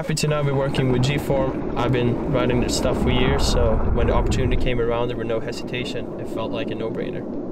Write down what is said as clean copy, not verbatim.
happy to now be working with G-Form. I've been riding their stuff for years, so when the opportunity came around, there were no hesitation. It felt like a no-brainer.